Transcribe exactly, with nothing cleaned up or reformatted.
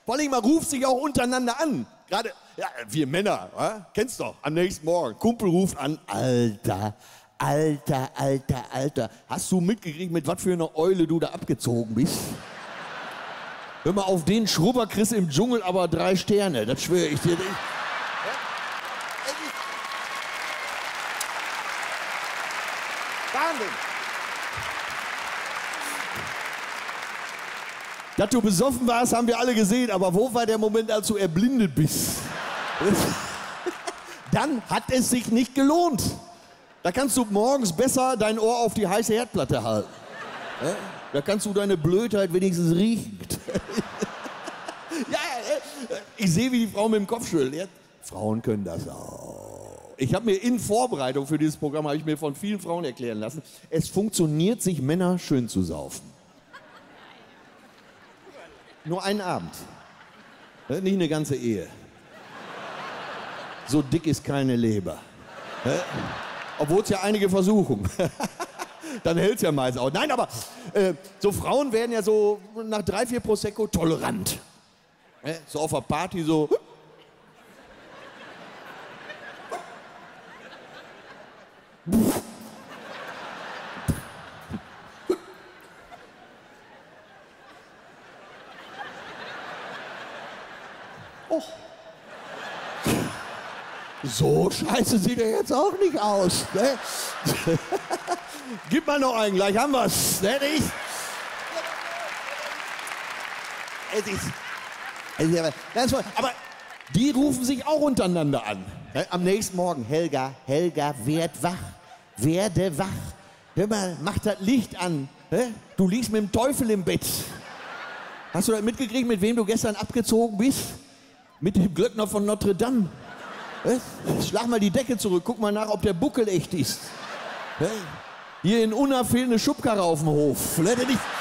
Vor allem, man ruft sich auch untereinander an. Gerade, ja, wir Männer, ja? Kennst doch, am nächsten Morgen. Kumpel ruft an, Alter, Alter, Alter, Alter. Hast du mitgekriegt, mit was für einer Eule du da abgezogen bist? Hör mal, auf den Schrubber kriegst du im Dschungel aber drei Sterne, das schwöre ich dir nicht. Wahnsinn! Dass du besoffen warst, haben wir alle gesehen, aber wo war der Moment, als du erblindet bist? Dann hat es sich nicht gelohnt. Da kannst du morgens besser dein Ohr auf die heiße Herdplatte halten. Da kannst du deine Blödheit wenigstens riechen. Ja, ich sehe, wie die Frau mit dem Kopf schüttelt. Frauen können das auch. Ich habe mir in Vorbereitung für dieses Programm, habe ich mir von vielen Frauen erklären lassen, es funktioniert, sich Männer schön zu saufen. Nur einen Abend. Nicht eine ganze Ehe. So dick ist keine Leber. Obwohl es ja einige versuchen. Dann hält es ja meist auch. Nein, aber äh, so Frauen werden ja so nach drei, vier Prosecco tolerant. So auf der Party so. Oh. So scheiße sieht er jetzt auch nicht aus. Ne? Gib mal noch einen, gleich haben wir's. Ne, nicht? Es ist, es ist, das war, aber die rufen sich auch untereinander an. Ne? Am nächsten Morgen, Helga, Helga, werd wach, werde wach. Hör mal, mach das Licht an. Ne? Du liegst mit dem Teufel im Bett. Hast du das mitgekriegt, mit wem du gestern abgezogen bist? Mit dem Glöckner von Notre Dame. Was? Schlag mal die Decke zurück, guck mal nach, ob der Buckel echt ist. Hier in Unna fehlt eine Schubkarre auf dem Hof. Nicht